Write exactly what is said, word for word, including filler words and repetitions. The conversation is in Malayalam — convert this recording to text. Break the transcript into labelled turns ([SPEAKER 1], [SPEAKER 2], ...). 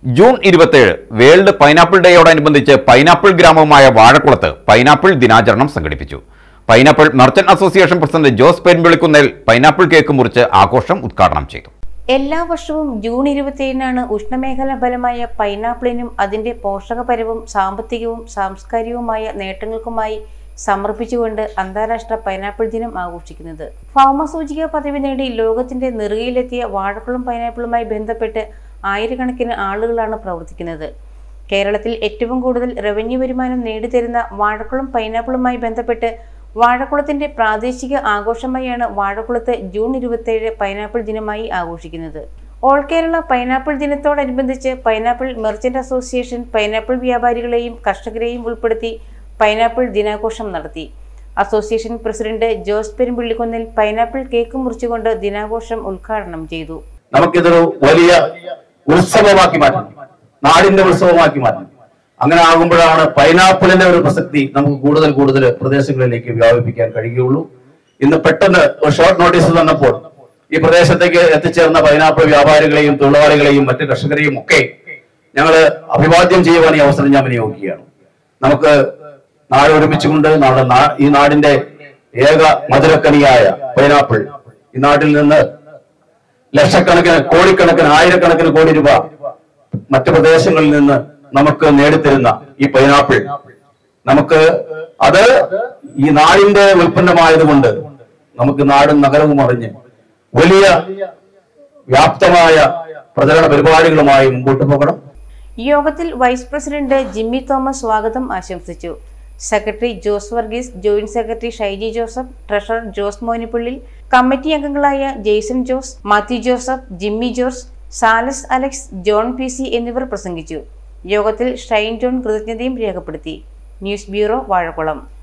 [SPEAKER 1] ജൂൺ ഇരുപത്തിയേഴ് വേൾഡ് പൈനാപ്പിൾ ഡേയോടനുബന്ധിച്ച് പൈനാപ്പിൾ ഗ്രാമമായ വാഴക്കുളത്ത് പൈനാപ്പിൾ ദിനാചരണം സംഘടിപ്പിച്ചു. Pineapple merchant association president Jose Perumpillikkunnel pineapple cake മുറിച്ച് ആഘോഷം ഉദ്ഘാടനം ചെയ്തു.
[SPEAKER 2] എല്ലാ വർഷവും ജൂൺ ഇരുപത്തിയേഴിനാണ് ഉഷ്ണമേഖലാ ഫലമായ പൈനാപ്പിളിനും അതിന്റെ പോഷകപരവും സാമ്പത്തികവും സാംസ്കാരികവുമായ നേട്ടങ്ങൾക്കുമായി സമർപ്പിച്ചുകൊണ്ട് അന്താരാഷ്ട്ര പൈനാപ്പിൾ ദിനം ആഘോഷിക്കുന്നത്. ഭൗമസൂചിക പദവി നേടി ലോകത്തിന്റെ നെറുകയിലെത്തിയ വാഴക്കുളം പൈനാപ്പിളുമായി ബന്ധപ്പെട്ട് ആയിരക്കണക്കിന് ആളുകളാണ് പ്രവർത്തിക്കുന്നത്. കേരളത്തിൽ ഏറ്റവും കൂടുതൽ റവന്യൂ വരുമാനം നേടിത്തരുന്ന വാഴക്കുളം പൈനാപ്പിളുമായി ബന്ധപ്പെട്ട് വാഴക്കുളത്തിന്റെ പ്രാദേശിക ആഘോഷമായാണ് വാഴക്കുളത്ത് ജൂൺ ഇരുപത്തിയേഴ് പൈനാപ്പിൾ ദിനമായി ആഘോഷിക്കുന്നത്. ഓൾ കേരള പൈനാപ്പിൾ ദിനത്തോടനുബന്ധിച്ച് പൈനാപ്പിൾ മെർച്ചന്റ് അസോസിയേഷൻ പൈനാപ്പിൾ വ്യാപാരികളെയും കർഷകരെയും ഉൾപ്പെടുത്തി പൈനാപ്പിൾ ദിനാഘോഷം നടത്തി. Association president Jose Perumpillikkunnel pineapple cake മുറിച്ചുകൊണ്ട് ദിനാഘോഷം ഉദ്ഘാടനം ചെയ്തു.
[SPEAKER 3] നമുക്കിതൊരു വലിയ ഉത്സവമാക്കി മാറ്റണം, നാടിന്റെ ഉത്സവമാക്കി മാറ്റണം. അങ്ങനെ ആകുമ്പോഴാണ് പൈനാപ്പിളിന്റെ ഒരു പ്രസക്തി നമുക്ക് കൂടുതൽ കൂടുതൽ പ്രദേശങ്ങളിലേക്ക് വ്യാപിപ്പിക്കാൻ കഴിയുകയുള്ളൂ. ഇന്ന് പെട്ടെന്ന് ഒരു ഷോർട്ട് നോട്ടീസ് തന്നപ്പോൾ ഈ പ്രദേശത്തേക്ക് എത്തിച്ചേർന്ന പൈനാപ്പിൾ വ്യാപാരികളെയും തൊഴിലാളികളെയും മറ്റ് കർഷകരെയും ഒക്കെ ഞങ്ങൾ അഭിവാദ്യം ചെയ്യുവാൻ ഈ അവസരം ഞാൻ വിനിയോഗിക്കുകയാണ്. നമുക്ക് നാട് ഒരുമിച്ചുകൊണ്ട് നാട് ഈ നാടിന്റെ ഏക മധുരക്കനിയായ പൈനാപ്പിൾ ഈ നാട്ടിൽ നിന്ന് ലക്ഷക്കണക്കിന് കോടിക്കണക്കിന് ആയിരക്കണക്കിന് കോടി രൂപ മറ്റു പ്രദേശങ്ങളിൽ നിന്ന് നമുക്ക് നേടിത്തരുന്ന ഈ പൈനാപ്പിൾ നമുക്ക് അത് ഈ നാടിന്റെ ഉൽപ്പന്നമായതുകൊണ്ട് നമുക്ക് നാടും നഗരവും അറിഞ്ഞ് വലിയ വ്യാപ്തമായ പ്രചരണ പരിപാടികളുമായി മുമ്പോട്ട് പോകണം.
[SPEAKER 2] യോഗത്തിൽ വൈസ് പ്രസിഡന്റ് ജിമ്മി തോമസ് സ്വാഗതം ആശംസിച്ചു. Secretary Jose Varghese, joint secretary Shaiji Joseph, treasurer Jose Monippally, committee അംഗങ്ങളായ ജെയ്സൺ ജോസ്, മാത്യു ജോസഫ്, ജിമ്മി ജോർജ്, സാലസ് അലക്സ്, ജോൺ പി സി എന്നിവർ പ്രസംഗിച്ചു. യോഗത്തിൽ ഷൈൻ ജോൺ കൃതജ്ഞതയും രേഖപ്പെടുത്തി. News bureau, Vazhakulam.